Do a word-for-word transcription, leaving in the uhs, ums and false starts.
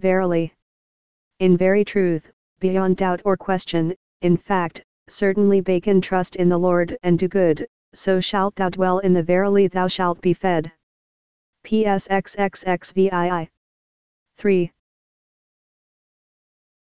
verily. In very truth, beyond doubt or question, in fact, certainly Bacon trust in the Lord and do good, so shalt thou dwell in the verily thou shalt be fed. P S X X X V I I. three.